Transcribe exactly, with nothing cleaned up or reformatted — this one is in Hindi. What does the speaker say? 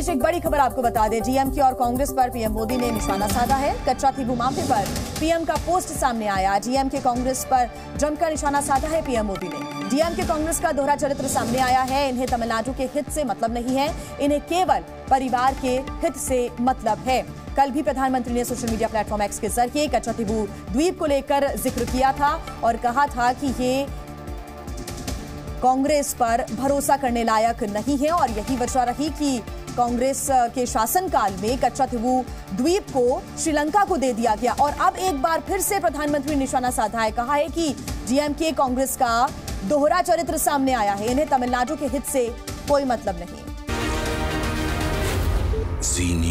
बीच एक बड़ी खबर आपको बता दें, डीएमके और कांग्रेस पर पीएम मोदी ने निशाना साधा है। कच्चा थीबू मामले पर पीएम का पोस्ट सामने आया। डीएमके कांग्रेस पर जमकर निशाना साधा है पीएम मोदी ने। डीएमके कांग्रेस का दोहरा चरित्र सामने आया है। इन्हें तमिलनाडु के हित से मतलब नहीं है, इन्हें केवल परिवार के हित से मतलब है। कल भी प्रधानमंत्री ने सोशल मीडिया प्लेटफॉर्म एक्स के जरिए कच्चा थीबू द्वीप को लेकर जिक्र किया था और कहा था कि ये कांग्रेस पर भरोसा करने लायक नहीं है और यही वजह रही कि कांग्रेस के शासनकाल में कच्चा थीबू द्वीप को श्रीलंका को दे दिया गया। और अब एक बार फिर से प्रधानमंत्री ने निशाना साधा है, कहा है कि डीएमके कांग्रेस का दोहरा चरित्र सामने आया है, इन्हें तमिलनाडु के हित से कोई मतलब नहीं।